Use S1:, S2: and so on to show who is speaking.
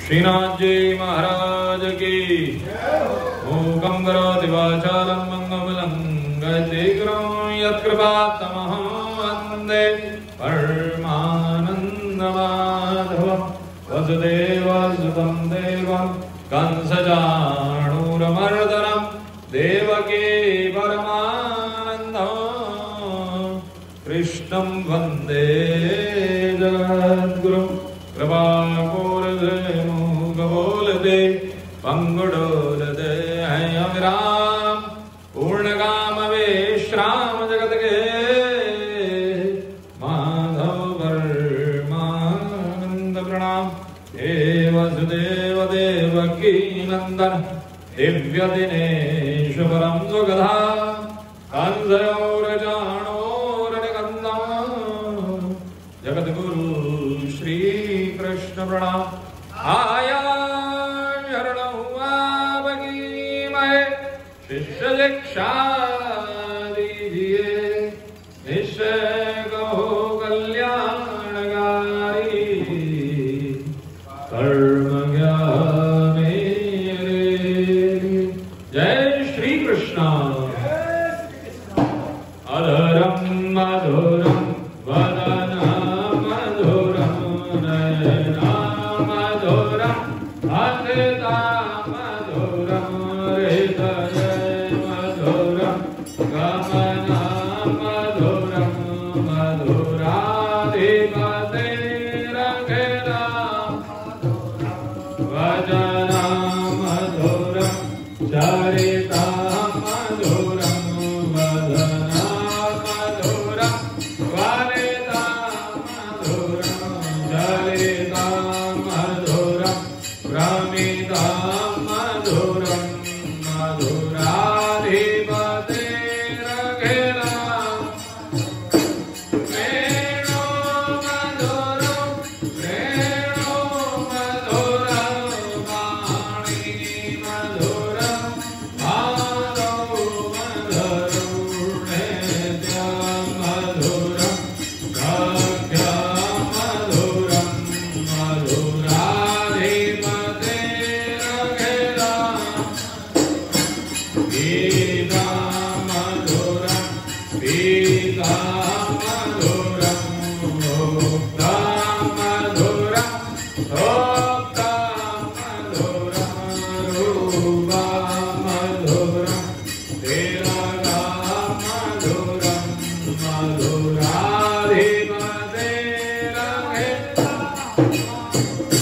S1: श्रीनाथ जी महाराज की। मूकं करोति वाचालं मंगलं गयते गिरिं यत्कृपात्तमहं वन्दे परमानन्दमाधवं वसुदेवसुतं देवं कंसचाणूरमर्दनं देवकी परमानन्दं कृष्णं वन्दे जगद्गुरुं। कृपापूर्णे मूकबोलदे पंगुडोलदे अयमिराम पूर्णकाम विश्राम जगत के माधव परमानंद प्रणाम। हे वसुदेव देवकी नंदन दिव्य दिनेश परम सुगधा कंसयोरजाणोरनिकन्दं जगद्गुरु श्री कृष्ण प्रणाम। आया शिष्य दीक्षा दीजिए निश्चय कहो कल्याणकारी कर्म ज्ञानी रे। जय श्री कृष्ण। अधरम मधुरम वदनम मधुरम नयना मधुरम अतिता मधुरम हृदय मधुरम गमना मधुरम मधुराधिपतिरखिला वजना मधुरम चरिता मधुरम वदना मधुरम वनिता मधुरम चरिता मधुरम प्रमिता मधुरम मधुराधिपतिरखिला प्रेणो मधुरं प्रेणो मधुरं वाणी मधुरं भावो मधुरं नित्यं मधुरं सख्यं मधुरं मधुराधिपतिरखिला गीता मधुरं पीता मधुरं मुक्ता मधुरं भोक्ता मधुरं रूपा मधुरं तिलका मधुरं मधुराधिपतिरखिला